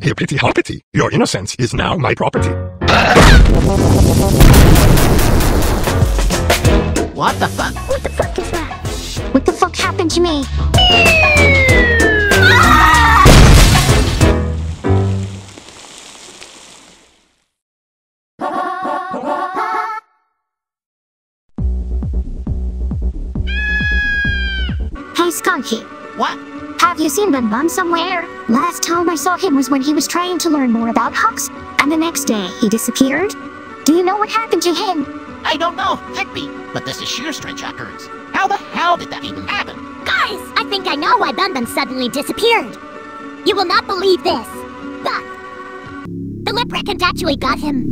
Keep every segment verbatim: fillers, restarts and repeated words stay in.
Hippity hoppity, your innocence is now my property. What the fuck? What the fuck is that? What the fuck happened to me? Hey Skunky. What? Have you seen Bun Bun somewhere? Last time I saw him was when he was trying to learn more about Hux, and the next day he disappeared. Do you know what happened to him? I don't know, hit me, but this is sheer strange occurrence. How the hell did that even happen? Guys, I think I know why Bun Bun suddenly disappeared. You will not believe this, but the Leprechaun actually got him.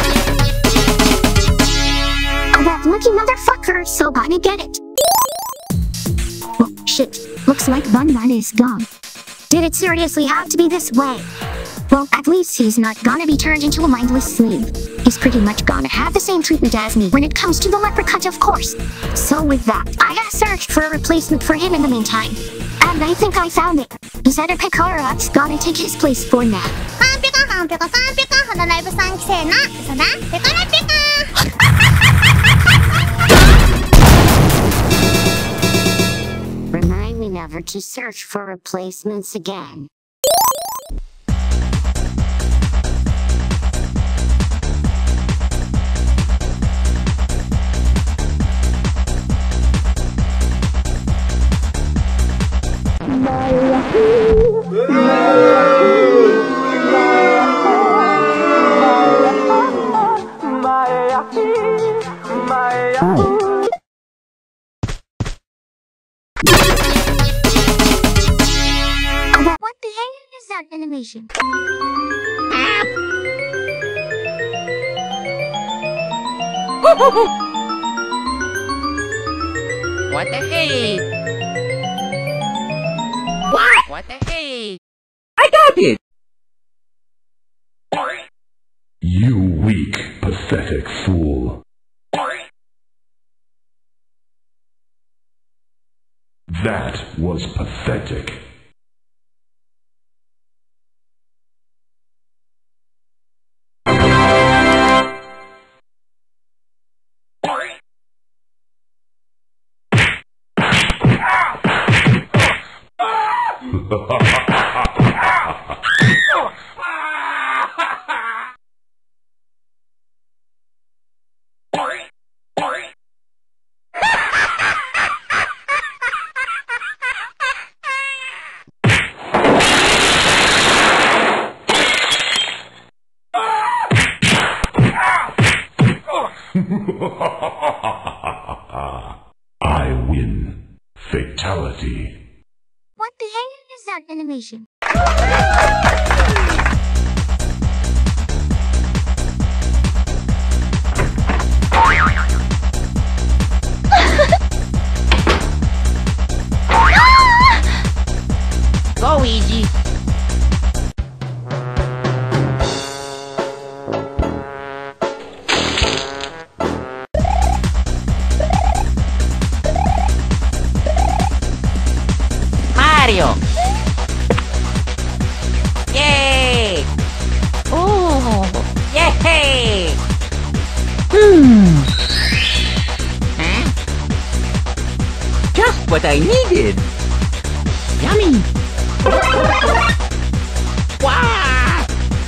Oh, that lucky motherfucker, so gonna get it. Oh, shit. Looks like Bun Bun is gone. Did it seriously have to be this way? Well, at least he's not gonna be turned into a mindless slave. He's pretty much gonna have the same treatment as me when it comes to the leprechaun, of course. So with that, I have searched for a replacement for him in the meantime. And I think I found it. Zeta Picara's gonna take his place for now. Remind me never to search for replacements again. What the hell is that animation? What the hey? What? What the hey? I got it! You weak, pathetic fool. That was pathetic. I win. Fatality. What the hell is that animation? Go easy. Mario. Yay! Ooh! Yay! Hmm. Huh? Just what I needed. Yummy. Wow!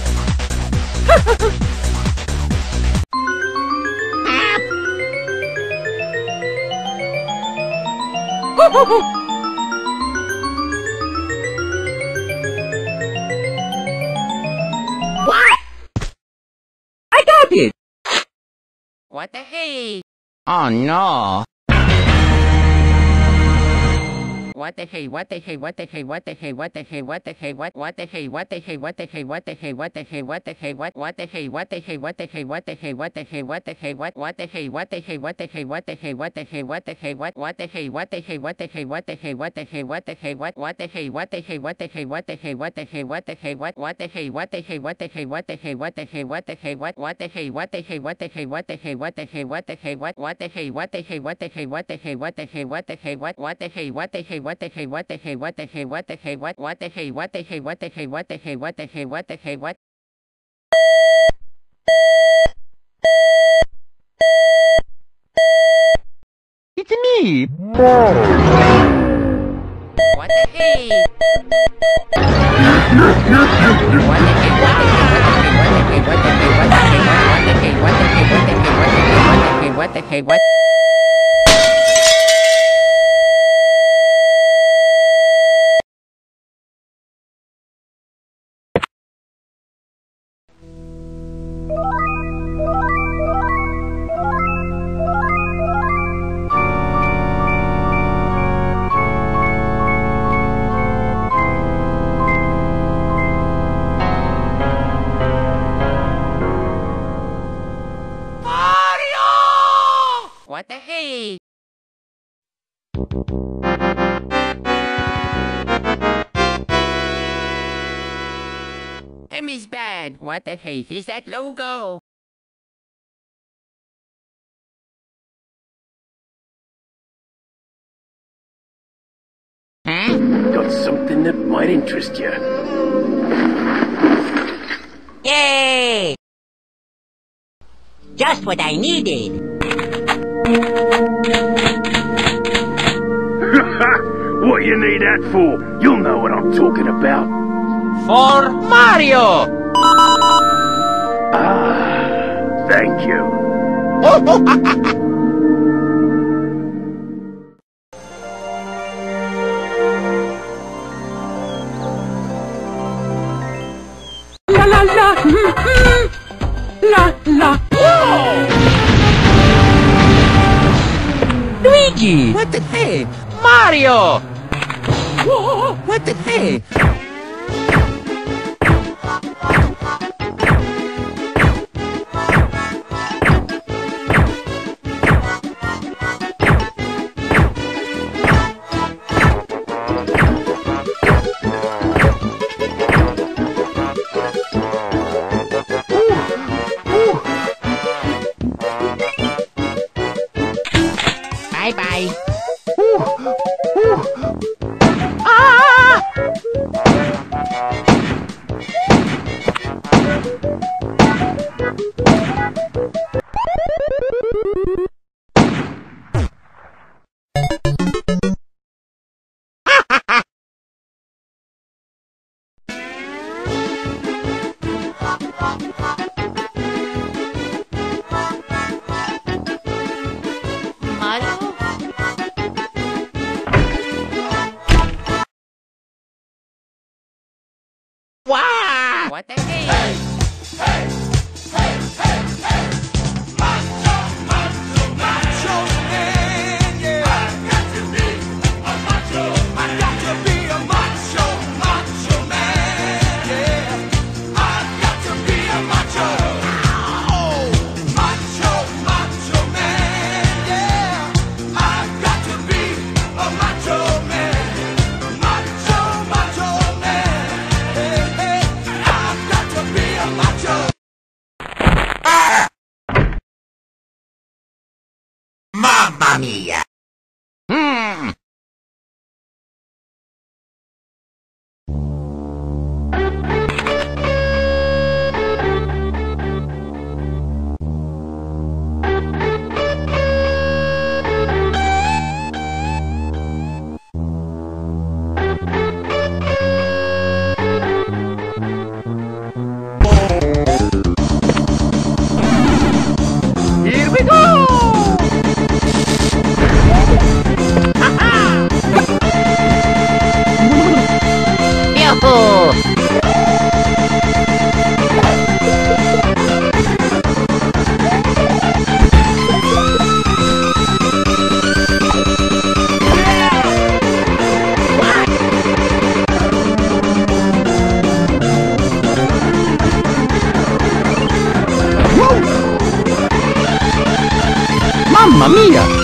What? I got it! What the hey? Oh no! What the hey, what the hey, what the hey, what the hey, what the hey, what the hey, what what the hey, what the hey, what the hey, what the hey, what the hey, what the hey, what what the hey, what the hey, what the hey, what the hey, what the hey, what the hey, what what the hey, what the hey, what the hey, what the hey, what the hey, what the hey, what what the hey, what the hey, what the hey, what the hey, what the hey, what the hey, what what the hey, what the hey, what the hey, what the hey, what the hey, what the hey, what what the hey, what the hey, what the hey, what the hey, what the hey, what the hey, what what the hey, what the hey, what the hey, what the hey, what the hey, what the hey, what what the hey, what the hey, what the hey, what the hey, what the hey, what the hey, what what the hey, what the hey, what the hey, what what the hey what the hey what the hey what the hey what what the hey what the hey what the hey what the hey what the hey what the hey what It's me. what the hey what the hey what the hey what the hey what the hey what the hey what the hey what the hey what the hey what the hey what the hey what What the hey? Him is bad. What the hey is that logo? Huh? Got something that might interest you. Yay! Just what I needed. What you need that for? You'll know what I'm talking about. For Mario! Ah, thank you. La la la, la la. Whoa! Luigi! What the hey? Mario! Whoa! What the hey? Bye bye. Wow! What the hey? Hey! Hey! Hey! Hey! Hey! Macho! Macho! Macho man! Yeah! I got to be a macho! I got to be a macho! Macho man! Yeah! I got to be a macho! Ow! Macho! Macho man! Yeah! I got to be a macho man! Macho! Macho man! Mamma mia! Hmm. Here we go! Mamma mia!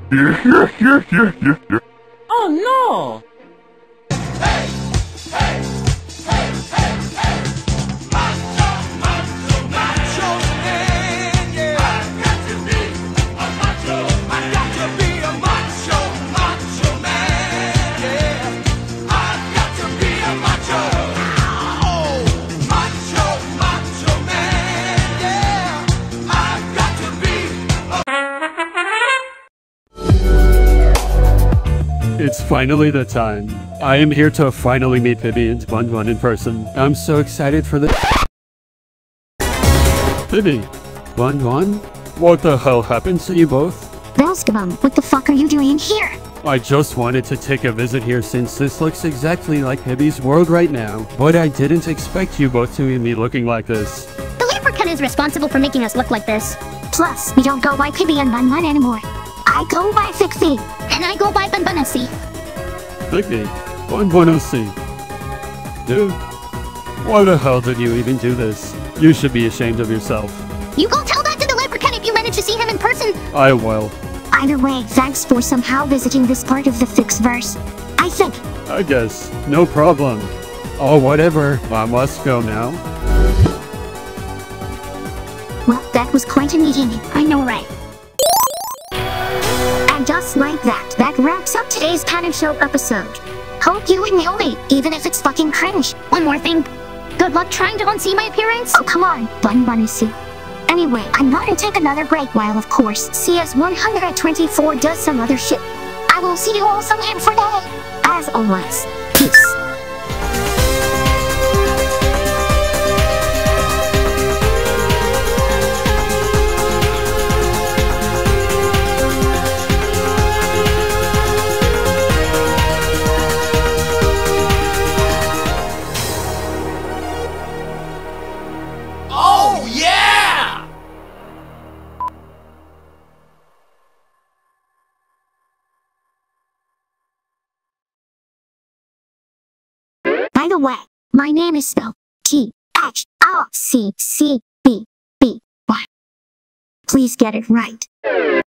Oh no! It's finally the time. I am here to finally meet Pibby and Bun Bun in person. I'm so excited for the- Pibby, Bun Bun? What the hell happened to you both? Velskabum, what the fuck are you doing here? I just wanted to take a visit here since this looks exactly like Pibby's world right now. But I didn't expect you both to be looking like this. The leprechaun is responsible for making us look like this. Plus, we don't go by Pibby and Bun Bun anymore. I go by Fixie. And I go by Bunbunassi. Pibby, Bun Bun C. Dude, why the hell did you even do this? You should be ashamed of yourself. You go tell that to the leprechaun if you manage to see him in person. I will. Either way, thanks for somehow visiting this part of the Fixverse. I think. I guess. No problem. Oh, whatever. I must go now. Well, that was quite a meeting. I know, right? And just like that, that wraps up today's Panic Show episode. Hope you enjoy, even if it's fucking cringe. One more thing. Good luck trying to unsee my appearance. Oh, come on, Bun Bunassi. Anyway, I'm gonna take another break while, of course, C S one twenty-four does some other shit. I will see you all sometime for that. As always, peace. Oh, yeah! By the way, my name is spelled T H O C C B B Y. Please get it right.